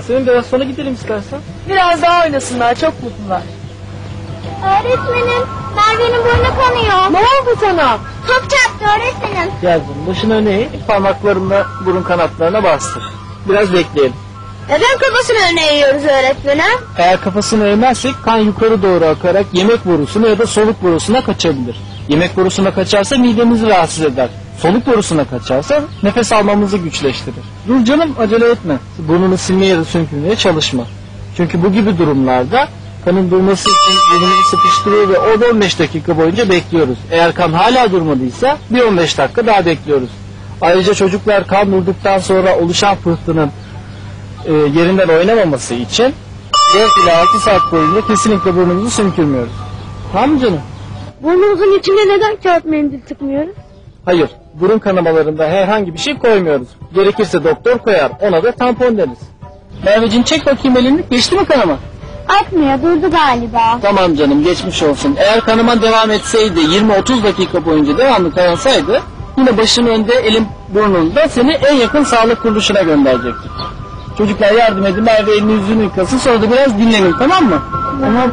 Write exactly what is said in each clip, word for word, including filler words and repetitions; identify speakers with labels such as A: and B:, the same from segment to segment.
A: Yasemin, biraz sonra gidelim istersen.
B: Biraz daha oynasınlar, çok mutlular.
C: Öğretmenim, Merve'nin burnu kanıyor.
B: Ne oldu sana?
C: Top çarptı öğretmenim.
A: Gel canım, başını öne eğ, parmaklarınla burun kanatlarına bastır. Biraz bekleyelim.
C: Neden kafasını öne eğiyoruz öğretmenim?
A: Eğer kafasını eğmezsek kan yukarı doğru akarak yemek borusuna ya da soluk borusuna kaçabilir. Yemek borusuna kaçarsa midemizi rahatsız eder. Soluk borusuna kaçarsa nefes almamızı güçleştirir. Dur canım, acele etme. Burnunu silmeye ya da sümkürmeye çalışma. Çünkü bu gibi durumlarda kanın durması için burnumuzu sıkıştırıyor ve on on beş dakika boyunca bekliyoruz. Eğer kan hala durmadıysa bir on beş dakika daha bekliyoruz. Ayrıca çocuklar kan durduktan sonra oluşan pıhtının e, yerinden oynamaması için dört ila altı saat boyunca kesinlikle burnumuzu sümkürmüyoruz. Tamam mı canım?
C: Burnumuzun içine neden kağıt mendil tıkmıyoruz?
A: Hayır, burun kanamalarında herhangi bir şey koymuyoruz. Gerekirse doktor koyar, ona da tampon deriz. Merveciğim, çek bakayım elini, geçti mi kanama?
C: Atmıyor, durdu galiba.
A: Tamam canım, geçmiş olsun. Eğer kanaman devam etseydi, yirmi otuz dakika boyunca devamlı kanansaydı, yine başın önde, elin burnunda seni en yakın sağlık kuruluşuna gönderecektik. Çocuklar yardım edin, Merve elini yüzünü yıkasın, sonra da biraz dinlenin, tamam mı? Tamam.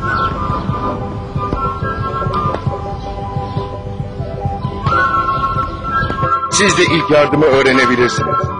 D: Siz de ilk yardımı öğrenebilirsiniz.